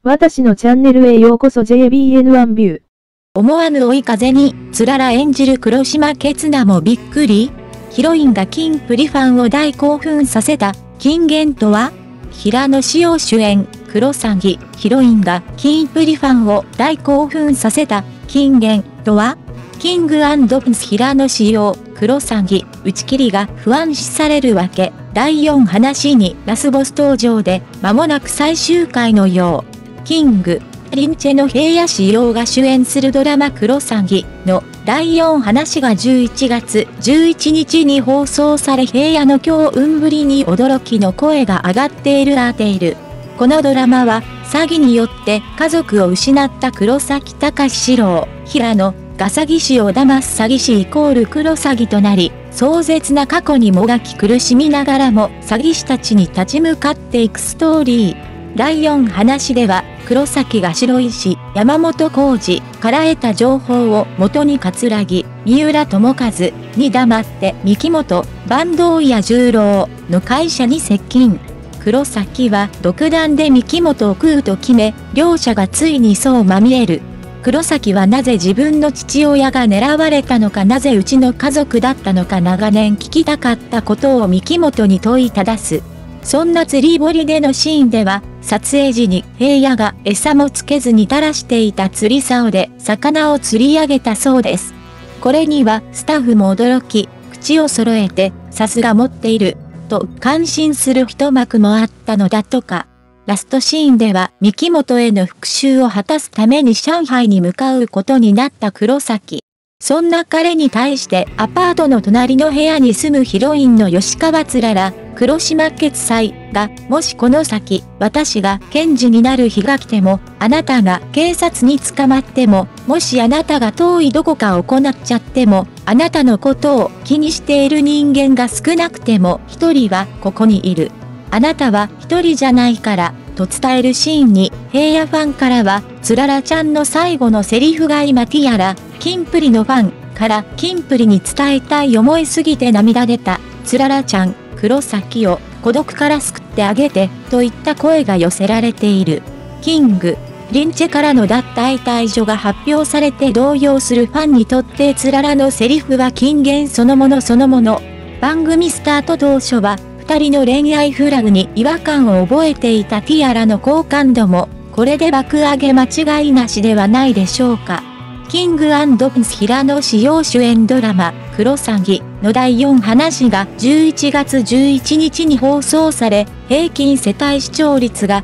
私のチャンネルへようこそ JBN1 ビュー。 思わぬ追い風に、つらら演じる黒島結菜もびっくり。ヒロインがキンプリファンを大興奮させた、金言とは？平野紫耀主演、クロサギ、ヒロインがキンプリファンを大興奮させた、金言とは？キング&プリンス平野紫耀、クロサギ、打ち切りが不安視されるわけ。第4話にラスボス登場で、間もなく最終回のよう。キング、リンチェの平野紫耀が主演するドラマクロサギの第4話が11月11日に放送され平野の強運ぶりに驚きの声が上がっている。このドラマは詐欺によって家族を失った黒崎貴史郎、平野が詐欺師を騙す詐欺師イコールクロサギとなり、壮絶な過去にもがき苦しみながらも詐欺師たちに立ち向かっていくストーリー。第4話では、黒崎が白石、山本浩二から得た情報を元に桂木、三浦友和に黙って三木本、坂東谷十郎の会社に接近。黒崎は独断で三木本を食うと決め、両者がついにそうまみえる。黒崎はなぜ自分の父親が狙われたのか、なぜうちの家族だったのか、長年聞きたかったことを三木本に問いただす。そんな釣り堀でのシーンでは、撮影時に平野が餌もつけずに垂らしていた釣り竿で魚を釣り上げたそうです。これにはスタッフも驚き、口を揃えて、さすが持っている、と感心する一幕もあったのだとか。ラストシーンでは三木本への復讐を果たすために上海に向かうことになった黒崎。そんな彼に対してアパートの隣の部屋に住むヒロインの吉川つらら、黒島結菜が、もしこの先、私が検事になる日が来ても、あなたが警察に捕まっても、もしあなたが遠いどこかを行っちゃっても、あなたのことを気にしている人間が少なくても一人はここにいる。あなたは一人じゃないから、と伝えるシーンに、平野ファンからは、つららちゃんの最後のセリフが今ティアラ、キンプリのファンからキンプリに伝えたい思いすぎて涙出た、つららちゃん、黒崎を孤独から救ってあげて、といった声が寄せられている。キング、リンチェからの脱退退場が発表されて動揺するファンにとってつららのセリフは金言そのもの。番組スタート当初は、二人の恋愛フラグに違和感を覚えていたティアラの好感度も、これで爆上げ間違いなしではないでしょうか。キング&プリンス平野紫耀主演ドラマ、クロサギの第4話が11月11日に放送され、平均世帯視聴率が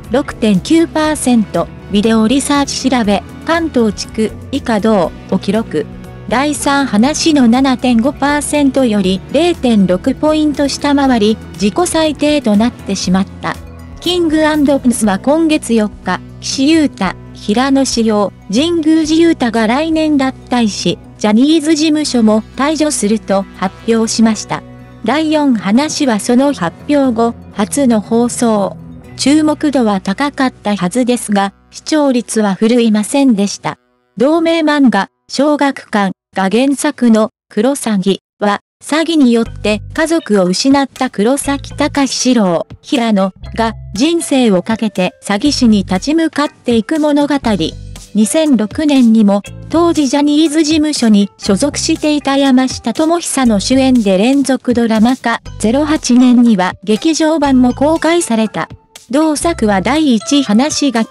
6.9%、ビデオリサーチ調べ、関東地区以下同を記録。第3話の 7.5% より 0.6 ポイント下回り、自己最低となってしまった。キング&プリンスは今月4日、岸優太、平野紫耀、神宮寺勇太が来年脱退し、ジャニーズ事務所も退場すると発表しました。第4話はその発表後、初の放送。注目度は高かったはずですが、視聴率は振るいませんでした。同名漫画、小学館が原作のクロサギは、詐欺によって家族を失った黒崎貴史郎、平野が人生をかけて詐欺師に立ち向かっていく物語。2006年にも当時ジャニーズ事務所に所属していた山下智久の主演で連続ドラマ化。08年には劇場版も公開された。同作は第1話が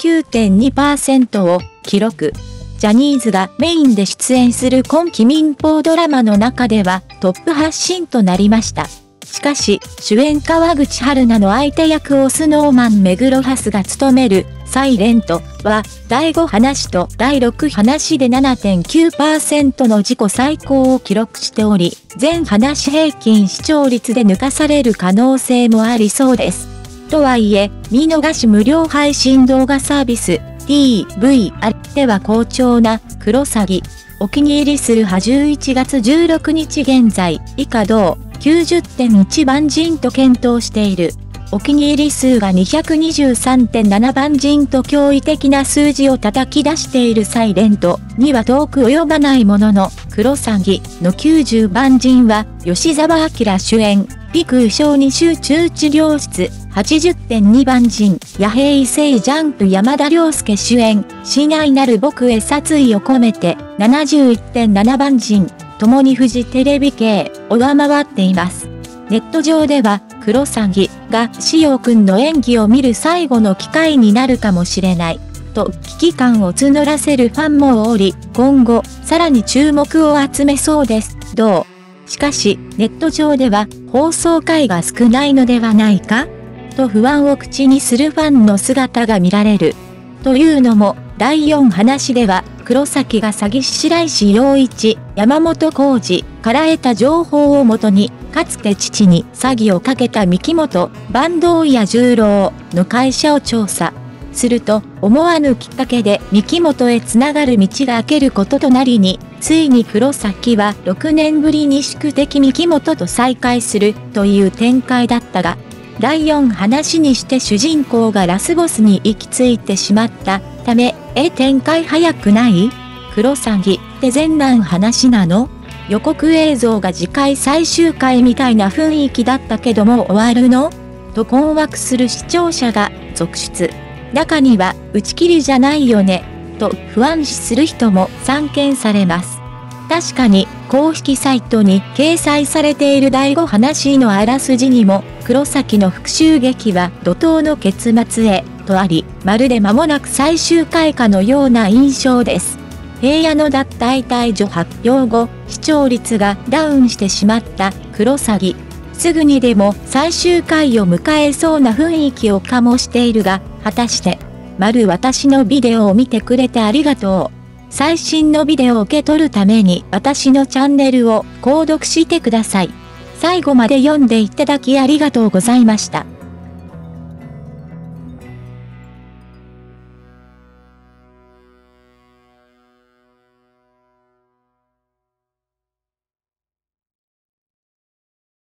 9.2% を記録。ジャニーズがメインで出演する今期民放ドラマの中ではトップ発信となりました。しかし、主演川口春奈の相手役をSnowMan目黒蓮が務めるサイレントは第5話と第6話で 7.9% の自己最高を記録しており、全話平均視聴率で抜かされる可能性もありそうです。とはいえ、見逃し無料配信動画サービス、TVR では好調なクロサギ。お気に入りする派11月16日現在、以下同 90.1 万人と検討している。お気に入り数が 223.7 万人と驚異的な数字を叩き出しているサイレントには遠く及ばないものの、クロサギの90万人は吉沢明主演、 鼻腔小児集中治療室、80.2 番人、野平成ジャンプ山田涼介主演、親愛なる僕へ殺意を込めて、71.7 番人、共にフジテレビ系を上回っています。ネット上では、クロサギがしおくんの演技を見る最後の機会になるかもしれない、と危機感を募らせるファンもおり、今後、さらに注目を集めそうです。しかし、ネット上では、放送回が少ないのではないかと不安を口にするファンの姿が見られる。というのも、第4話では、黒崎が詐欺師白石陽一、山本浩二から得た情報をもとに、かつて父に詐欺をかけた三木本、坂東屋十郎の会社を調査。すると、思わぬきっかけで三木本へつながる道が開けることとなりに、ついに黒崎は6年ぶりに宿敵三木本と再会するという展開だったが、第4話にして主人公がラスボスに行き着いてしまったため、展開早くない？黒崎って前段話なの？予告映像が次回最終回みたいな雰囲気だったけども終わるの？と困惑する視聴者が続出。中には打ち切りじゃないよね、と不安視する人も散見されます。確かに公式サイトに掲載されている第5話のあらすじにも黒崎の復讐劇は怒涛の結末へとあり、まるで間もなく最終回かのような印象です。平野の脱退退場発表後、視聴率がダウンしてしまったクロサギ。すぐにでも最終回を迎えそうな雰囲気を醸しているが、果たして、私のビデオを見てくれてありがとう。最新のビデオを受け取るために私のチャンネルを購読してください。最後まで読んでいただきありがとうございました。